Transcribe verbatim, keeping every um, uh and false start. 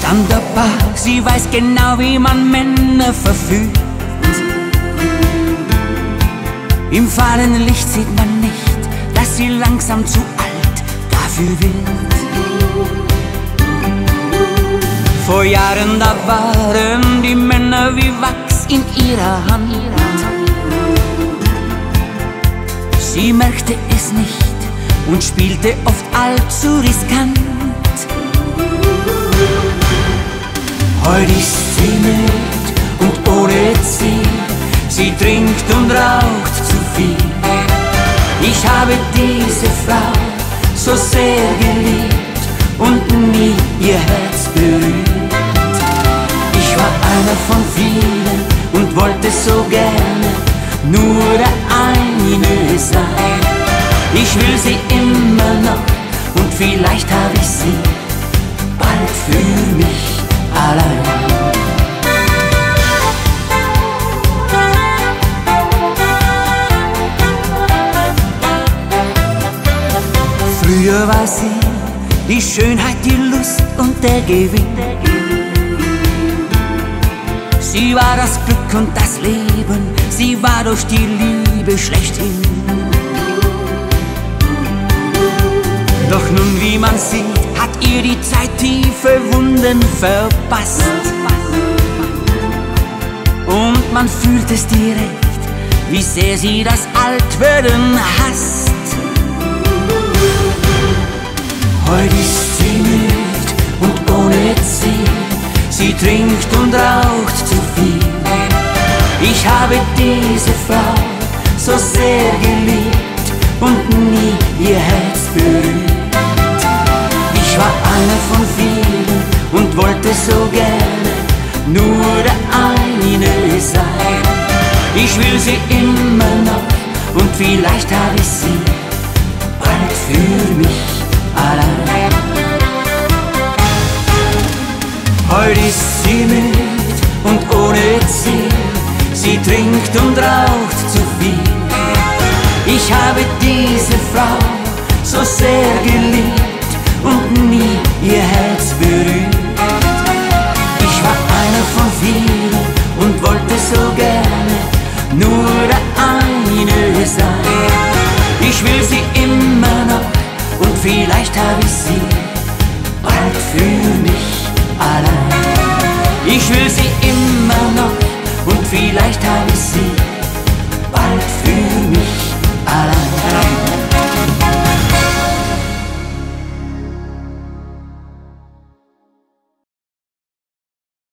Sonderbar, sie weiß genau, wie man Männer verführt. Im fallenden Licht sieht man nicht, dass sie langsam zu alt dafür wird. Vor Jahren, da waren die Männer wie Wachs in ihrer Hand. Sie merkte es nicht und spielte oft allzu riskant. Heute ist sie müd und ohne Ziel, sie trinkt und raucht zu viel. Ich habe diese Frau so sehr geliebt und nie ihr Herz berührt. Ich war einer von vielen und wollte so gerne nur der eine sein. Ich will sie immer noch und vielleicht habe ich sie bald für mich allein. Früher war sie die Schönheit, die Lust und der Gewinn. Sie war das Glück und das Leben, sie war durch die Liebe schlechthin. Doch nun, wie man sieht, hat ihr die Zeit tiefe Wunden verpasst. Und man fühlt es direkt, wie sehr sie das Altwerden hasst. Heute ist sie müd und ohne Ziel, sie trinkt und raucht zu viel. Ich habe diese Frau so sehr geliebt und nie ihr Herz berührt. Ich war einer von vielen und wollte so gerne nur der eine sein. Ich will sie immer noch und vielleicht habe ich sie bald für mich allein. Heute ist sie müd und ohne Ziel, sie trinkt und raucht zu viel. Ich habe diese Frau so sehr geliebt und nie ihr Herz berührt. Ich war einer von vielen und wollte so gerne nur der eine sein. Ich will sie immer noch und vielleicht habe ich sie bald für mich allein. Ich will sie immer noch und vielleicht habe ich sie